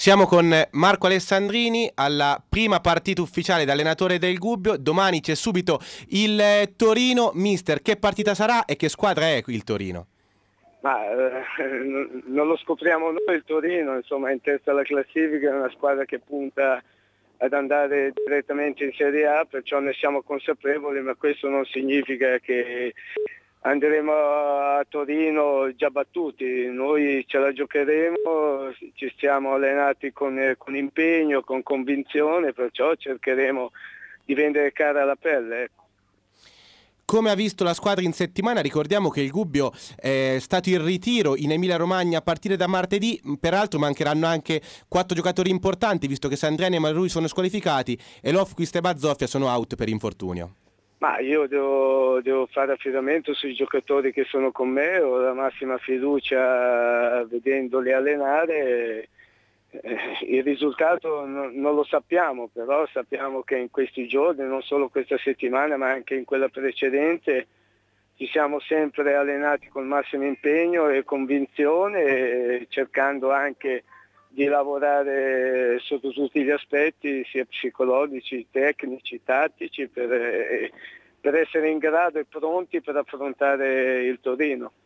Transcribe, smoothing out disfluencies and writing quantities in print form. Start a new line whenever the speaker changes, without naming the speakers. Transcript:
Siamo con Marco Alessandrini alla prima partita ufficiale da allenatore del Gubbio. Domani c'è subito il Torino. Mister, che partita sarà e che squadra è il Torino?
Non lo scopriamo noi il Torino, insomma è in testa alla classifica, è una squadra che punta ad andare direttamente in Serie A, perciò ne siamo consapevoli, ma questo non significa che andremo a Torino già battuti. Noi ce la giocheremo, ci siamo allenati con impegno, con convinzione, perciò cercheremo di vendere cara la pelle, ecco.
Come ha visto la squadra in settimana? Ricordiamo che il Gubbio è stato in ritiro in Emilia-Romagna a partire da martedì. Peraltro mancheranno anche 4 giocatori importanti, visto che Sandriani e Malrui sono squalificati e Lofquist e Bazzofia sono out per infortunio.
Ma io devo fare affidamento sui giocatori che sono con me, ho la massima fiducia vedendoli allenare. Il risultato non lo sappiamo, però sappiamo che in questi giorni, non solo questa settimana ma anche in quella precedente, ci siamo sempre allenati col massimo impegno e convinzione, cercando anche di lavorare sotto tutti gli aspetti, sia psicologici, tecnici, tattici, per essere in grado e pronti per affrontare il Torino.